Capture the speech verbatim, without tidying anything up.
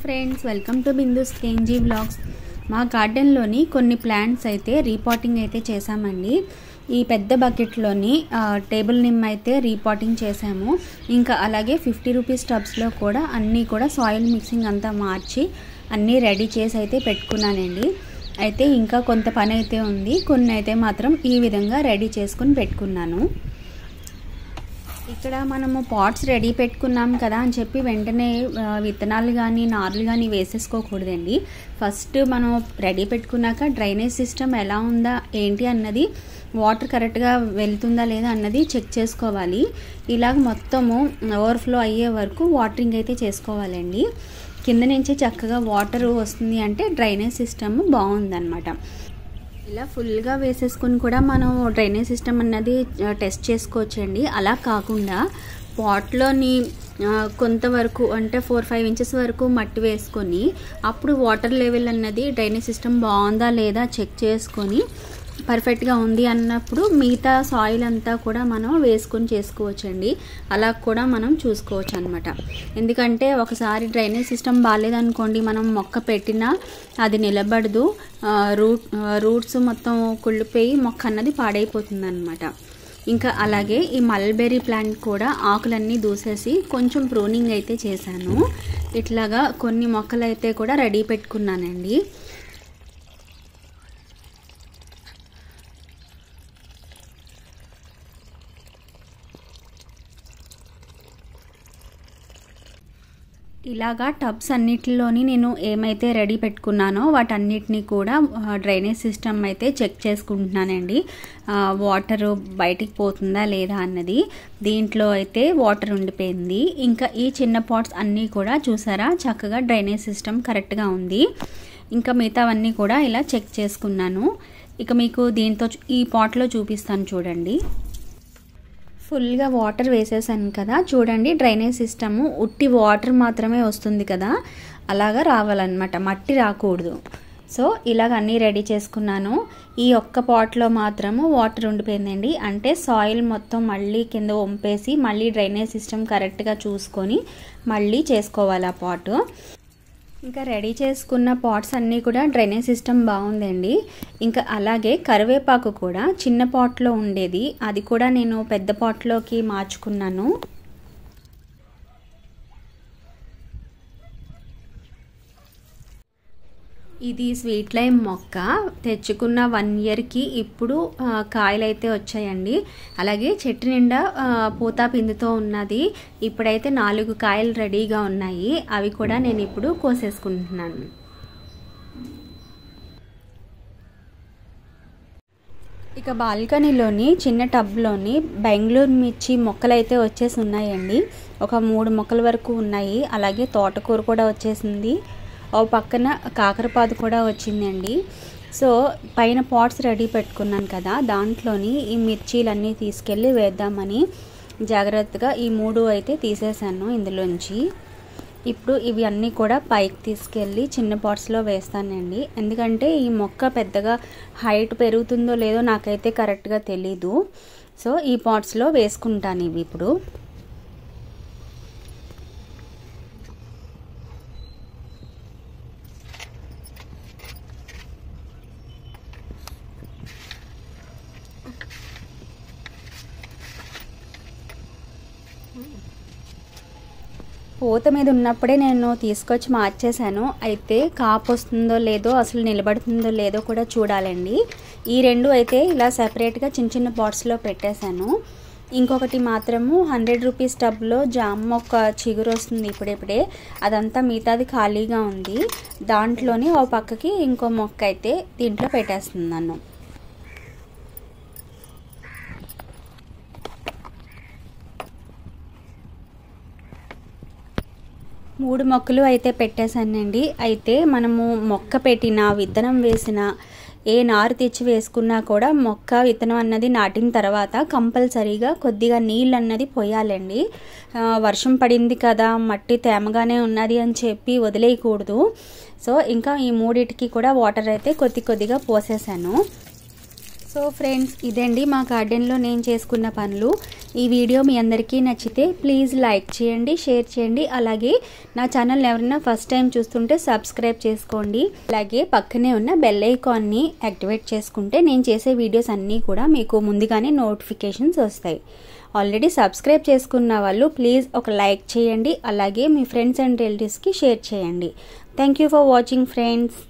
Friends, welcome to Bindu's KMG vlogs. మా గార్డెన్లోని కొన్ని ప్లాంట్స్ అయితే రీపాటింగ్ అయితే చేసామండి. ఈ పెద్ద బకెట్లోని టేబుల్ నిమ్ అయితే రీపాటింగ్ చేసాము. ఇంకా అలాగే ఫిఫ్టీ రూపీస్ టబ్స్లో కూడా అన్నీ కూడా సాయిల్ మిక్సింగ్ అంతా మార్చి అన్నీ రెడీ చేసి అయితే పెట్టుకున్నానండి. అయితే ఇంకా కొంత పని అయితే ఉంది, కొన్ని అయితే మాత్రం ఈ విధంగా రెడీ చేసుకుని పెట్టుకున్నాను. ఇక్కడ మనము పాట్స్ రెడీ పెట్టుకున్నాం కదా అని చెప్పి వెంటనే విత్తనాలు కానీ నారులు కానీ వేసేసుకోకూడదండి. ఫస్ట్ మనం రెడీ పెట్టుకున్నాక డ్రైనేజ్ సిస్టమ్ ఎలా ఉందా ఏంటి అన్నది, వాటర్ కరెక్ట్గా వెళ్తుందా లేదా అన్నది చెక్ చేసుకోవాలి. ఇలాగ మొత్తము ఓవర్ఫ్లో అయ్యే వరకు వాటరింగ్ అయితే చేసుకోవాలండి. కింద నుంచి చక్కగా వాటర్ వస్తుంది అంటే డ్రైనేజ్ సిస్టమ్ బాగుందన్నమాట. ఇలా ఫుల్గా వేసేసుకొని కూడా మనం డ్రైనేజ్ సిస్టమ్ అన్నది టెస్ట్ చేసుకోవచ్చండి. అలా కాకుండా పాట్లోని కొంతవరకు అంటే ఫోర్ ఫైవ్ ఇంచెస్ వరకు మట్టి వేసుకొని అప్పుడు వాటర్ లెవెల్ అన్నది డ్రైనేజ్ సిస్టమ్ బాగుందా లేదా చెక్ చేసుకొని పర్ఫెక్ట్గా ఉంది అన్నప్పుడు మిగతా సాయిల్ అంతా కూడా మనం వేసుకొని చేసుకోవచ్చండి. అలా కూడా మనం చూసుకోవచ్చు అనమాట. ఎందుకంటే ఒకసారి డ్రైనేజ్ సిస్టమ్ బాగాలేదనుకోండి, మనం మొక్క పెట్టినా అది నిలబడదు, రూట్ రూట్స్ మొత్తం కుళ్ళిపోయి మొక్క అన్నది పాడైపోతుంది అనమాట. ఇంకా అలాగే ఈ మల్బెర్రీ ప్లాంట్ కూడా ఆకులన్నీ దూసేసి కొంచెం ప్రూనింగ్ అయితే చేశాను. ఇట్లాగా కొన్ని మొక్కలు అయితే కూడా రెడీ పెట్టుకున్నానండి. ఇలాగా టబ్స్ అన్నిటిలోని నేను ఏమైతే రెడీ పెట్టుకున్నానో వాటన్నిటిని కూడా డ్రైనేజ్ సిస్టమ్ అయితే చెక్ చేసుకుంటున్నానండి. వాటర్ బయటికి పోతుందా లేదా అన్నది. దీంట్లో అయితే వాటర్ ఉండిపోయింది. ఇంకా ఈ చిన్న పాట్స్ అన్నీ కూడా చూసారా చక్కగా డ్రైనేజ్ సిస్టమ్ కరెక్ట్గా ఉంది. ఇంకా మిగతావన్నీ కూడా ఇలా చెక్ చేసుకున్నాను. ఇక మీకు దీంతో ఈ పాట్లో చూపిస్తాను చూడండి. ఫుల్గా వాటర్ వేసేసాను కదా, చూడండి డ్రైనేజ్ సిస్టము ఉట్టి వాటర్ మాత్రమే వస్తుంది కదా, అలాగా రావాలన్నమాట, మట్టి రాకూడదు. సో ఇలాగ అన్నీ రెడీ చేసుకున్నాను. ఈ ఒక్క పాట్లో మాత్రము వాటర్ ఉండిపోయిందండి. అంటే సాయిల్ మొత్తం మళ్ళీ కింద వంపేసి మళ్ళీ డ్రైనేజ్ సిస్టమ్ కరెక్ట్గా చూసుకొని మళ్ళీ చేసుకోవాలి ఆ పాటు. ఇంకా రెడీ చేసుకున్న పాట్స్ అన్నీ కూడా డ్రైనేజ్ సిస్టమ్ బాగుందండి. ఇంకా అలాగే కరివేపాకు కూడా చిన్న పాట్లో ఉండేది, అది కూడా నేను పెద్ద పాట్లోకి మార్చుకున్నాను. ఇది స్వీట్ లైమ్ మొక్క తెచ్చుకున్న వన్ ఇయర్కి ఇప్పుడు కాయలు అయితే వచ్చాయండి. అలాగే చెట్టు నిండా పూత పిందుతో ఉన్నది. ఇప్పుడైతే నాలుగు కాయలు రెడీగా ఉన్నాయి, అవి కూడా నేను ఇప్పుడు కోసేసుకుంటున్నాను. ఇక బాల్కనీలోని చిన్న టబ్లోని బెంగళూరు మిర్చి మొక్కలు అయితే వచ్చేసి ఉన్నాయండి. ఒక మూడు మొక్కల వరకు ఉన్నాయి. అలాగే తోటకూర కూడా వచ్చేసింది. ఓ పక్కన కాకరపాదు కూడా వచ్చిందండి. సో పైన పాట్స్ రెడీ పెట్టుకున్నాను కదా, దాంట్లోని ఈ మిర్చీలన్నీ తీసుకెళ్ళి వేద్దామని జాగ్రత్తగా ఈ మూడు అయితే తీసేసాను ఇందులోంచి. ఇప్పుడు ఇవి అన్నీ కూడా పైకి తీసుకెళ్ళి చిన్న పాట్స్లో వేస్తానండి. ఎందుకంటే ఈ మొక్క పెద్దగా హైట్ పెరుగుతుందో లేదో నాకైతే కరెక్ట్గా తెలీదు. సో ఈ పాట్స్లో వేసుకుంటాను ఇవి ఇప్పుడు. పూత మీద ఉన్నప్పుడే నేను తీసుకొచ్చి మార్చేశాను. అయితే కాపు వస్తుందో లేదో అసలు నిలబడుతుందో లేదో కూడా చూడాలండి. ఈ రెండు అయితే ఇలా సెపరేట్గా చిన్న చిన్న పాట్స్లో పెట్టేశాను. ఇంకొకటి మాత్రము హండ్రెడ్ రూపీస్ టబ్లో జామ మొక్క చిగురు వస్తుంది ఇప్పుడిప్పుడే, అదంతా మిగతాది ఖాళీగా ఉంది. దాంట్లోనే ఓ పక్కకి ఇంకో మొక్క అయితే దీంట్లో పెట్టేస్తున్నాను. మూడు మొక్కలు అయితే పెట్టేశానండి. అయితే మనము మొక్క పెట్టిన విత్తనం వేసిన ఏ నారు తెచ్చి వేసుకున్నా కూడా మొక్క విత్తనం అన్నది నాటిన తర్వాత కంపల్సరీగా కొద్దిగా నీళ్ళు అన్నది పోయాలండి. వర్షం పడింది కదా, మట్టి తేమగానే ఉన్నది అని చెప్పి వదిలేయకూడదు. సో ఇంకా ఈ మూడిటికి కూడా వాటర్ అయితే కొద్ది కొద్దిగా పోసేసాను. సో ఫ్రెండ్స్, ఇదండి మా గార్డెన్లో నేను చేసుకున్న పనులు. ఈ వీడియో మీ అందరికీ నచ్చితే ప్లీజ్ లైక్ చేయండి, షేర్ చేయండి. అలాగే నా ఛానల్ ఎవరైనా ఫస్ట్ టైం చూస్తుంటే సబ్స్క్రైబ్ చేసుకోండి. అలాగే పక్కనే ఉన్న బెల్ ఐకాన్ని యాక్టివేట్ చేసుకుంటే నేను చేసే వీడియోస్ అన్నీ కూడా మీకు ముందుగానే నోటిఫికేషన్స్ వస్తాయి. ఆల్రెడీ సబ్స్క్రైబ్ చేసుకున్న వాళ్ళు ప్లీజ్ ఒక లైక్ చేయండి. అలాగే మీ ఫ్రెండ్స్ అండ్ రిలేటివ్స్కి షేర్ చేయండి. Thank you for watching friends.